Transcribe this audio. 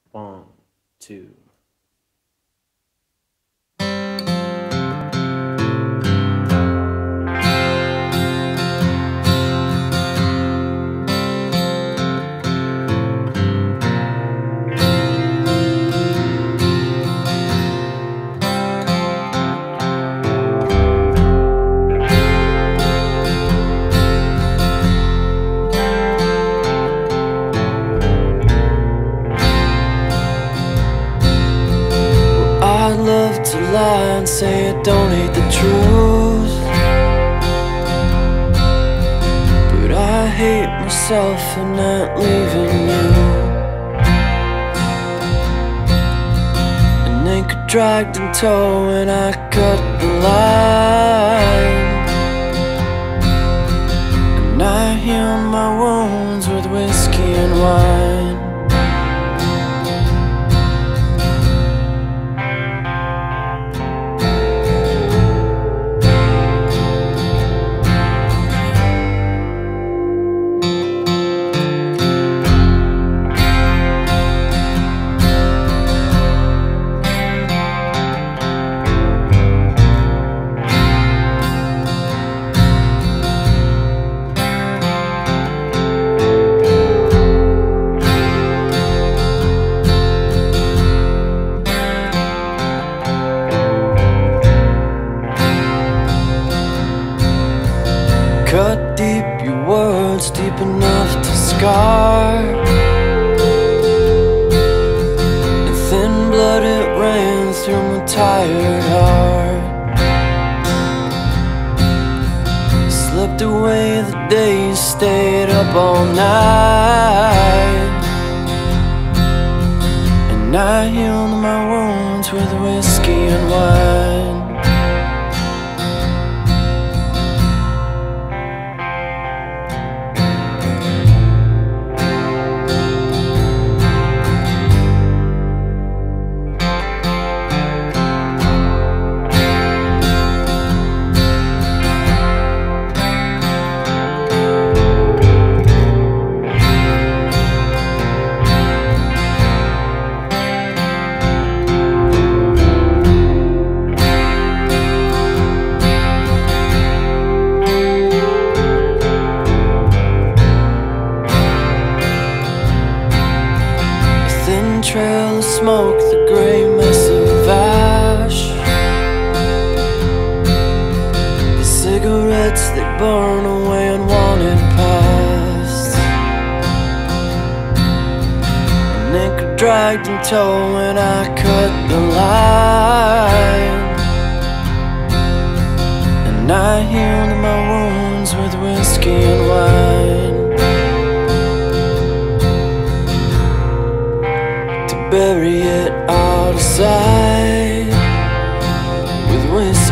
One, two. I'd love to lie and say I don't hate the truth, but I hate myself for not leaving you. An anchor dragged in tow when I cut the line, and I heal my wounds with whiskey and wine. Cut deep, your words deep enough to scar, and thin blood it ran through my tired heart. Slipped away the days, stayed up all night, and I healed my wounds with whiskey and wine. Trail of smoke, the grey mess of ash, the cigarettes they burn away unwanted past. An anchor dragged in tow when I cut the line, and I healed my wounds with whiskey and wine. Bury it out of sight with whiskey